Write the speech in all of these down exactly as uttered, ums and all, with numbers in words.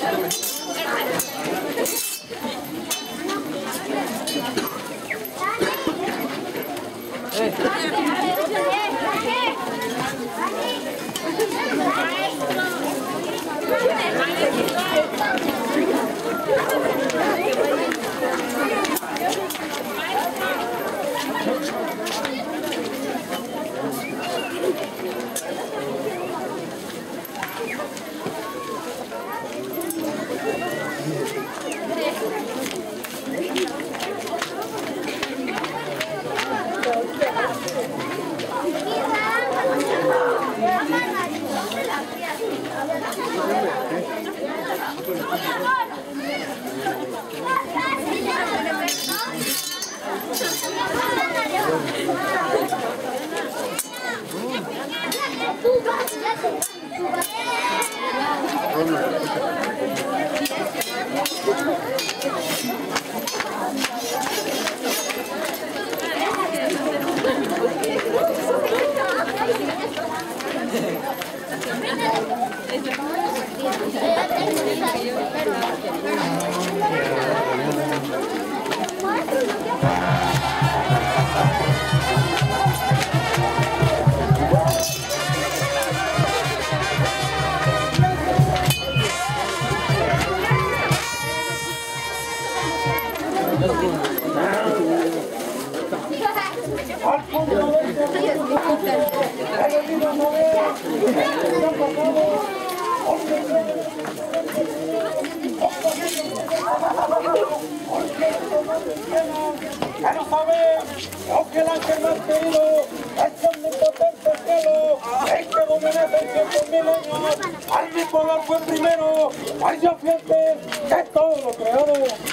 Ya lo saben, aunque el ángel más querido es omnipotente cielo, el que domina seiscientos mil años, al mi poder fue primero, hay yo fiel que todo lo creado.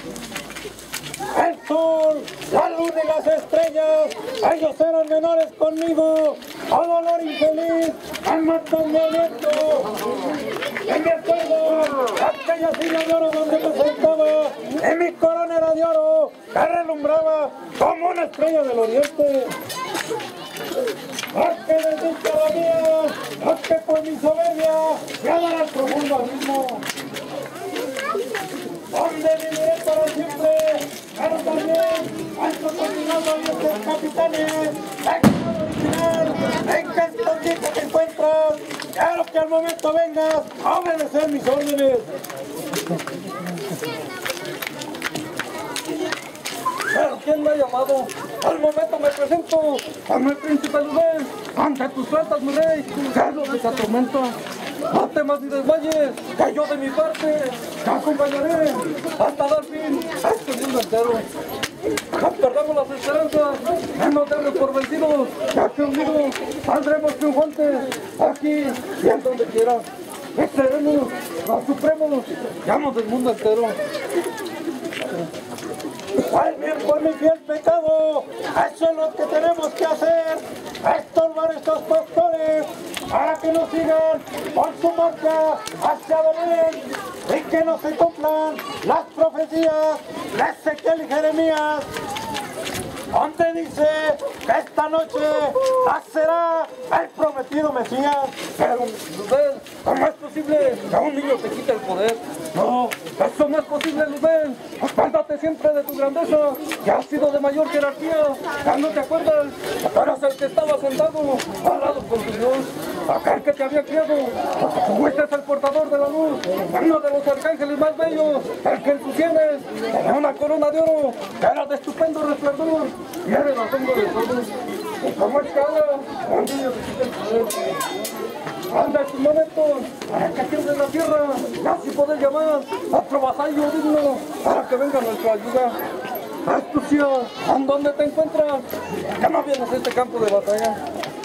El sol, la luna y las estrellas, ellos eran menores conmigo, a dolor infeliz, al matón de viento. En mi acuerdo, aquella silla de oro donde me sentaba, en mi corona era de oro, que relumbraba como una estrella del oriente. ¡Ah, que desdicha la mía! ¡Ah, que por mi soberbia me ha dado al profundo abismo! ¿Dónde viviré para siempre? Pero también, alto continuado y estos capitanes, déjame original, en que escondite te encuentras, quiero que al momento vengas a obedecer mis órdenes. ¿Pero quién me ha llamado? Al momento me presento, como el príncipe Luzbel, ante tus plantas, mi rey, que es lo que te atormenta. No temas ni desmayes, que yo de mi parte te acompañaré hasta dar fin a este mundo entero. No perdamos las esperanzas, no nos demos por vencidos, ya que unidos saldremos triunfantes, aquí y en donde quiera. Seremos los supremos, llamos del mundo entero. ¡Ay, bien por mi fiel pecado! Eso es lo que tenemos que hacer, estorbar estos pastores para que nos sigan por su marcha hacia Belén y que no se cumplan las profecías de Ezequiel y Jeremías, donde dice que esta noche nacerá el prometido Mesías. Pero, Luzbel, ¿cómo es posible que a un niño te quite el poder? No, eso no es posible, Luzbel. Acuérdate siempre de tu grandeza, que has sido de mayor jerarquía. ¿Ya no te acuerdas? Tú eras el que estaba sentado al lado con tu Dios, aquel que te había criado, porque tú fuiste el portador de la luz, uno de los arcángeles más bellos, el que en sus sienes tenía una corona de oro, que era de estupendo resplandor, y eres la sombra de todos. Y como es que ahora, un niño te quita el poder. Anda estos momentos para que tiemble la tierra, y así poder llamar a otro vasallo digno para que venga nuestra ayuda. Astucia, ¿en dónde te encuentras? Ya no vienes a este campo de batalla.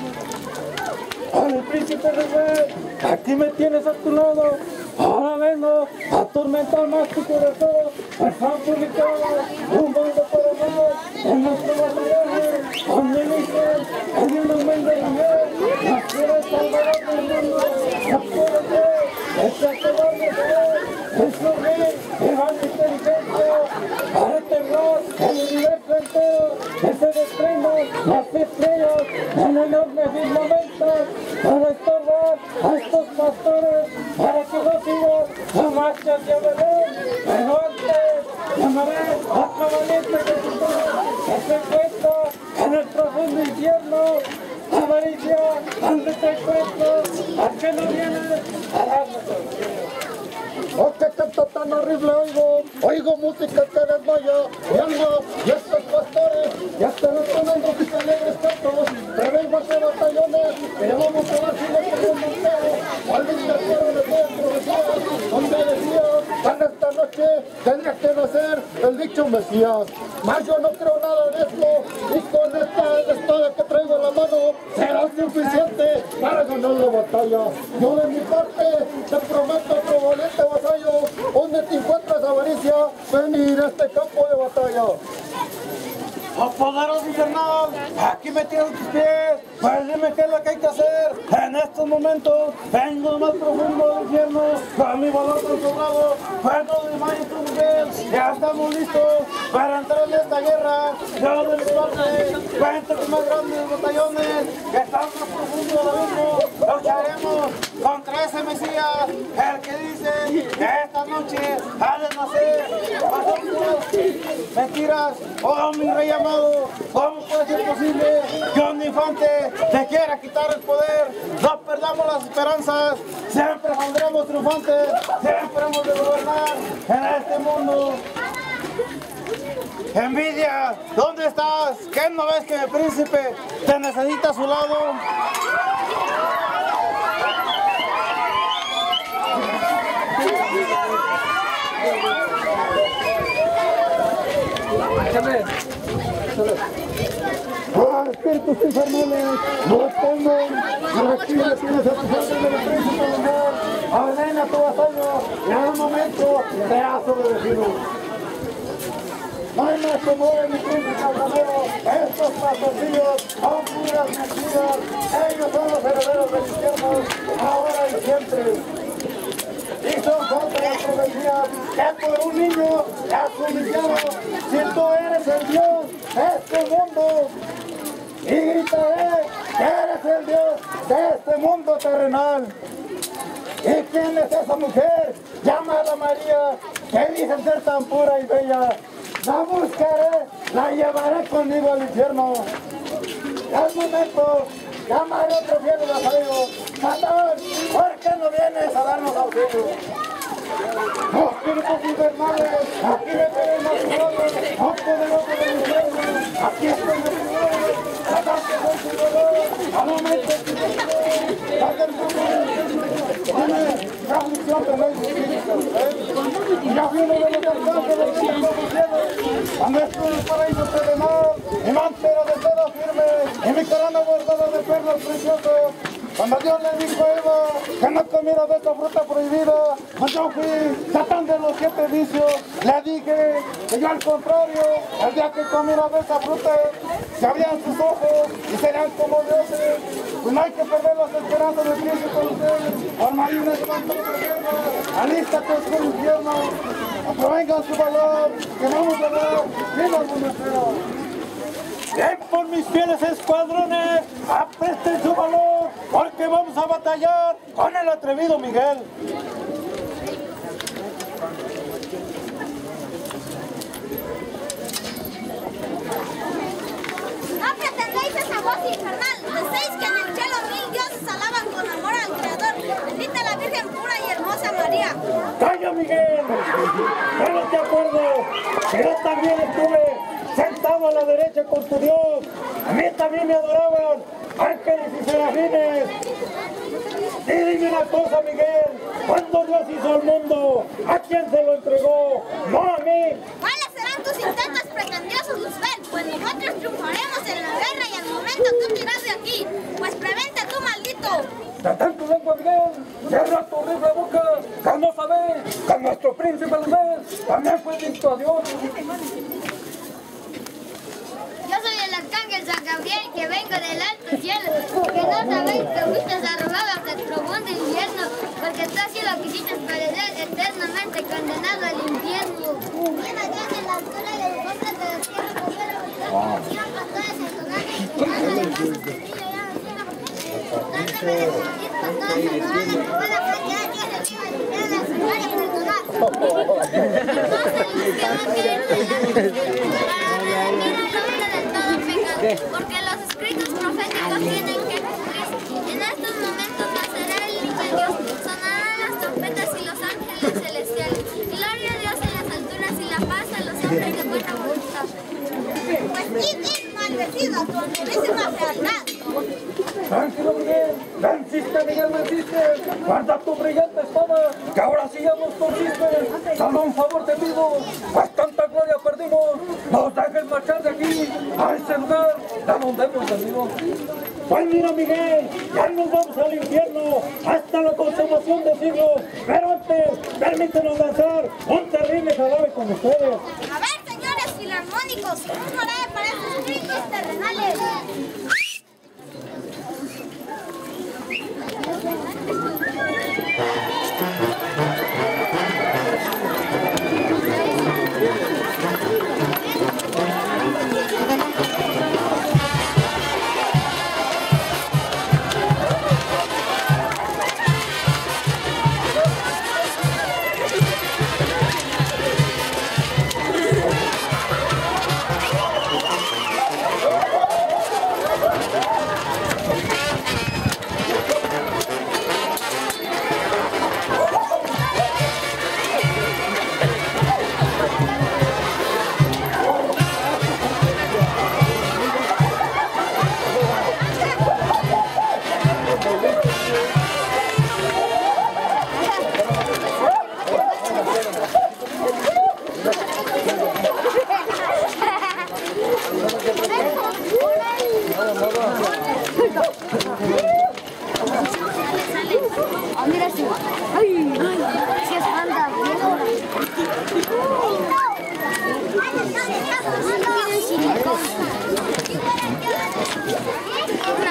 ¡Ay, príncipe Luzbel! Aquí me tienes a tu lado. Ahora vengo a atormentar más tu corazón. El San publicado, un mundo para más, en nuestro batallones, con mi hijo, en el momento de mujer, las quieres salvar del mundo, las quieres ver, esta se va a meter, es lo que lleva mi inteligencia, para enterrar el universo entero, que se desprendan las estrellas en enorme firmamento, para estorbar a estos pastores, para que no sigan jamás marcha hacia Belén, pero antes llamaré a otro valiente que se encuentra en el profundo infierno. Avaricia, ¿dónde te encuentras? ¿A qué no vienes? ¡Oh, qué canto tan horrible oigo! Oigo música que desmaya mi alma y estos pastores ya están sonando sus alegres cantos. Prevengo hacer batallones que llamamos a la ciudad de un montero. Al dictador de todas profecías, donde decía, en esta noche tendría que nacer el dicho Mesías. Mas yo no creo nada de esto y con esta espada que traigo en la mano será suficiente para ganar la batalla. Yo de mi parte te prometo otro valiente vasallo, donde te encuentras avaricia, venir a este campo de batalla. ¡Oh, poderoso infernal! Aquí me tiran tus pies. Pues dime qué es lo que hay que hacer. En estos momentos vengo del más profundo del infierno con mi valor consagrado. Fuego de maestro Miguel. Ya estamos listos para entrar en esta guerra. Yo de mi parte cuento con más grandes batallones que están más profundos del abismo. Lucharemos contra ese Mesías, el que dice que esta noche ha de nacer. Vosotros, mentiras, oh mi rey amado. ¿Cómo puede ser posible que un infante te quiera quitar el poder? No perdamos las esperanzas, siempre saldremos triunfantes, siempre hemos de gobernar en este mundo. Envidia, ¿dónde estás? ¿Qué no ves que el príncipe te necesita a su lado? ¡Ah, espíritus infernales! ¡No responden! ¡No respires tienes a tus órdenes del príncipe del mar! ¡Ordena tu vasallo! ¡Y en un momento serás obedecido! No hay más como mi príncipe altanero. Estos pastorcillos son puras mentiras. Ellos son los herederos del infierno, ahora y siempre. Y son contra las profecías que por un niño te has humillado. Si tú eres el Dios de este mundo, y gritaré que eres el Dios de este mundo terrenal. ¿Y quién es esa mujer llamada María que dicen ser tan pura y bella? La buscaré, la llevaré conmigo al infierno. Al momento llamaré a otro fiel vasallo. Satán, ¿por qué no vienes a darnos auxilio? ¡Oh, espíritus infernales! ¡Aquí me tenéis más jurados! ¡Oh, poderoso del infierno! ¡Aquí estoy destinado! ¡Satán, que soy su dolor! ¡Al momento que te quiero! ¡Satán, ¡dime! ¡La aflicción tenéis espíritus! ¡Y ya viene de los alcances del cielo del cielo! ¡Cuando estoy en el paraíso terrenal! ¡Mi mantera de seda firme! ¡Y mi corona bordada de perlas preciosas! Cuando Dios le dijo a Eva que no comiera de esta fruta prohibida, yo fui Satán de los siete vicios, le dije que yo al contrario, el día que comiera de esa fruta, se abrían sus ojos y serían como dioses. Pues no hay que perder las esperanzas del príncipe con ustedes. Armaría una espantosa guerra, alístate con el infierno, aprovengan su valor, que vamos a dar viva el mundo entero. ¡Ven por mis fieles escuadrones! ¡Apresten su valor! Porque vamos a batallar con el atrevido Miguel. No pretendéis esa voz infernal. Decéis que en el cielo mil dioses alaban con amor al Creador. Bendita la Virgen pura y hermosa María. ¡Calla, Miguel! ¡Pero te acuerdo! Que yo también estuve sentado a la derecha con tu Dios. A mí también me adoraban ángeles y serafines. Y dime una cosa, Miguel, cuando Dios hizo el mundo, ¿a quién se lo entregó? No a mí. ¿Cuáles serán tus intentos pretendiosos, Luzbel? Pues nosotros triunfaremos en la guerra y al momento tú te irás de aquí. Pues prevente tú, maldito. Satán tu lengua, Miguel, cierra tu horrible boca, que no sabéis que nuestro príncipe Luzbel también fue dicto a Dios. Yo soy el arcángel San Gabriel, que vengo del alto cielo, que no sabéis que fuiste arrojado hasta el profundo infierno, porque tú así lo quisiste parecer eternamente condenado al infierno. Llena Dios en la altura de los hombres de los cielos, porque la pastores en tu nombre, y dándole paso sencillo ya al cielo, dándome de sentir pastores en tu nombre, que fue la frente de Dios de viva y de la salvar y perdonar. porque los escritos proféticos tienen que cumplirse. En estos momentos nacerá el niño Dios, sonarán las trompetas y los ángeles celestiales. Gloria a Dios en las alturas y la paz a los hombres de buena voluntad. Pues id, id, maldecidos, con durísima fealdad. Tranquilo, Miguel. Venciste, Miguel, venciste. Guarda tu brillante espada, que ahora sí ya nos consiste. Solo un favor te pido, pues tanta gloria perdimos. Nos dejes marchar de aquí, a ese lugar de donde hemos venido. Pues mira, Miguel, ya nos vamos al infierno, hasta la consumación de siglos. Pero antes, permítenos lanzar un terrible jarabe con ustedes. A ver, señores filarmónicos, un jarabe para esos espíritus terrenales. Mira, sí. Ay, sí espanta. Tienen silicona. Una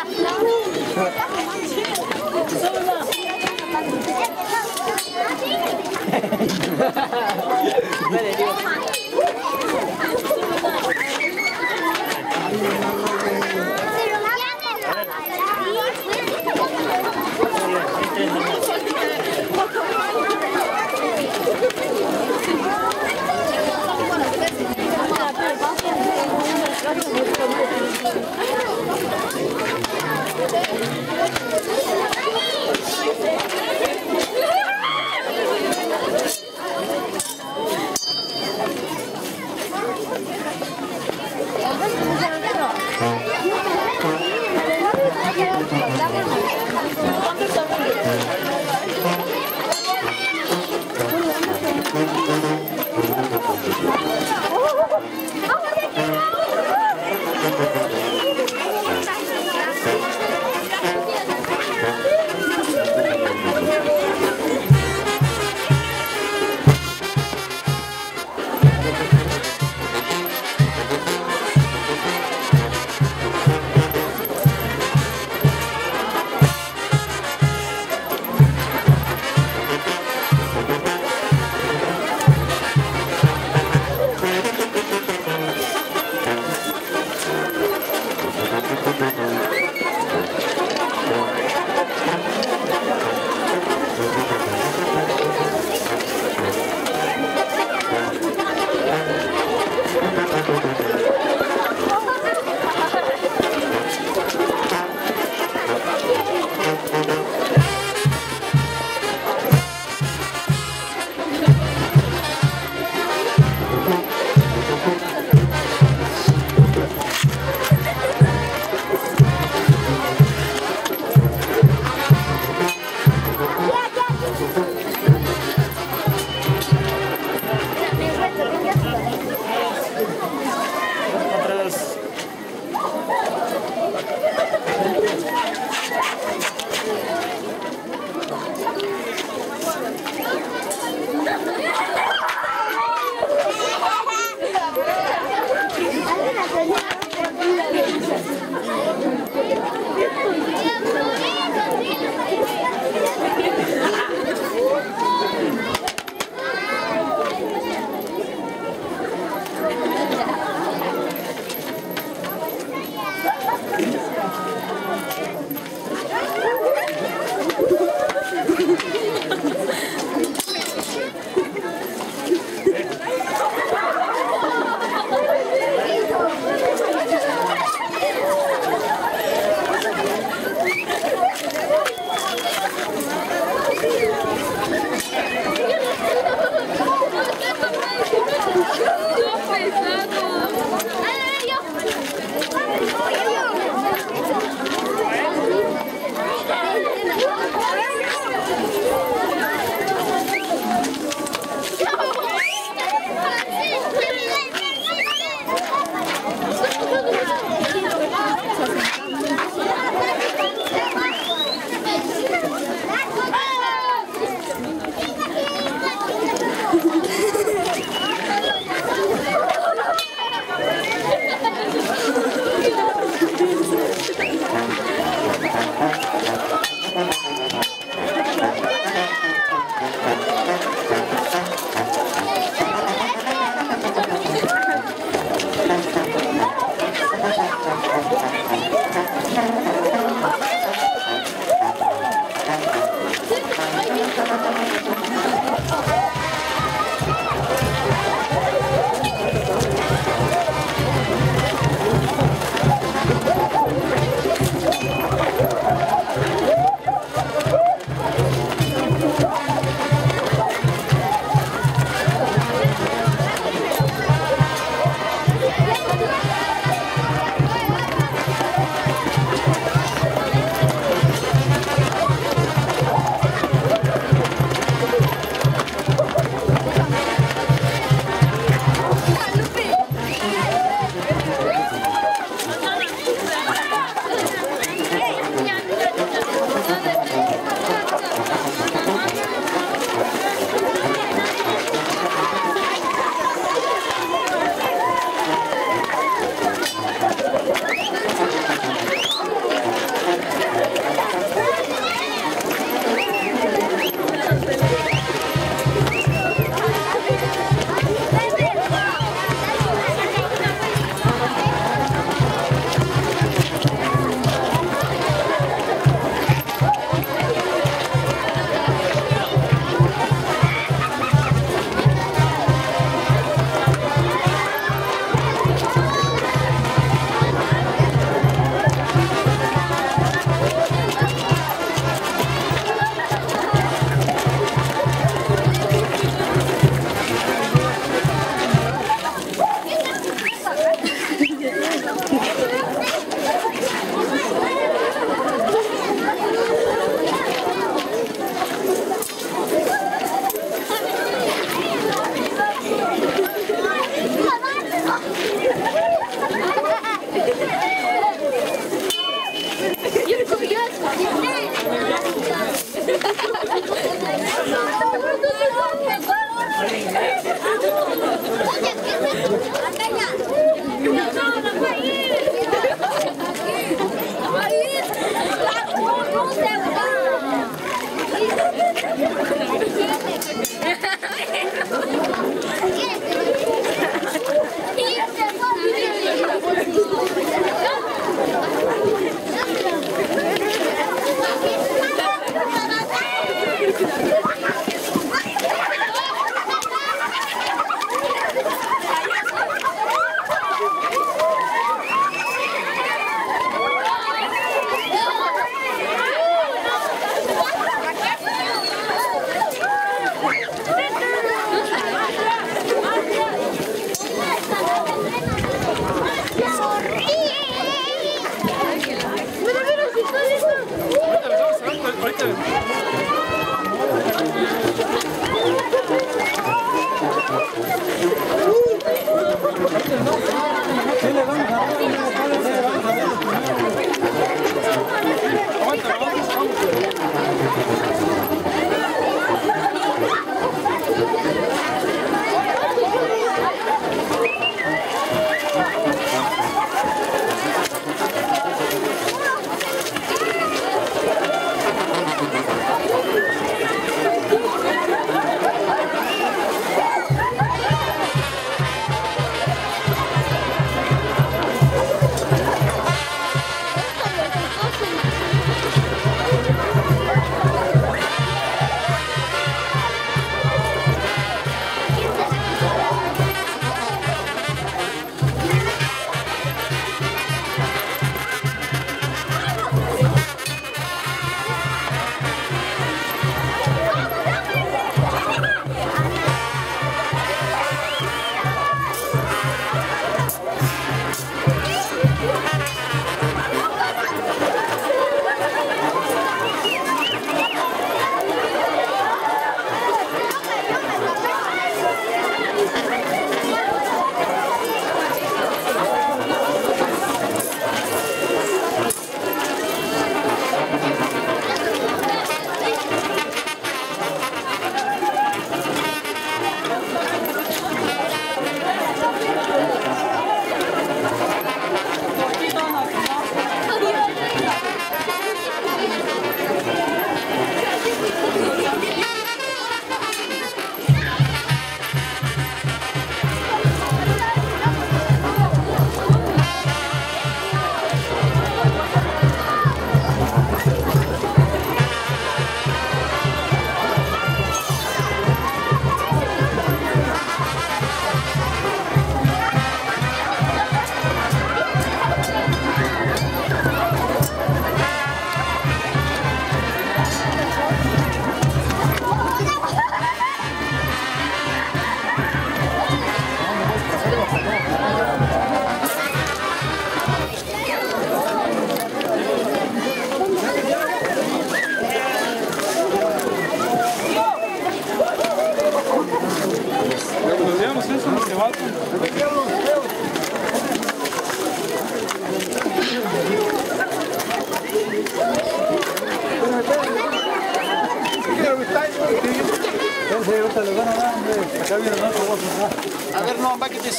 A ver, no, paquetes.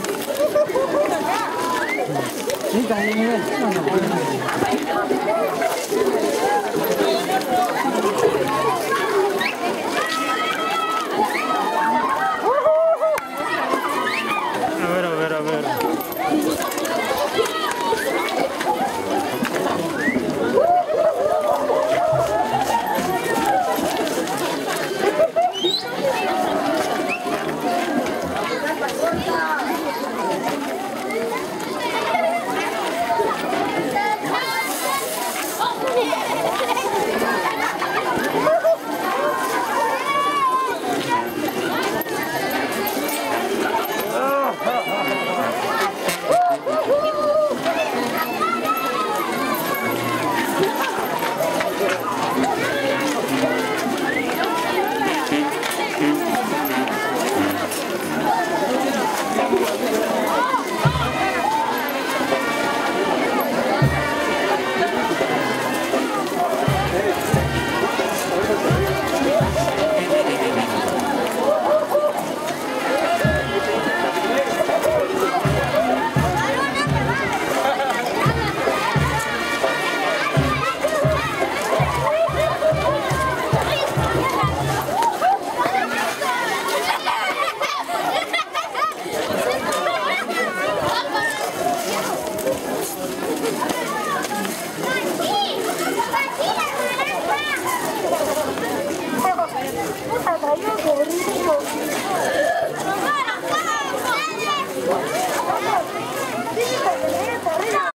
Sí, también.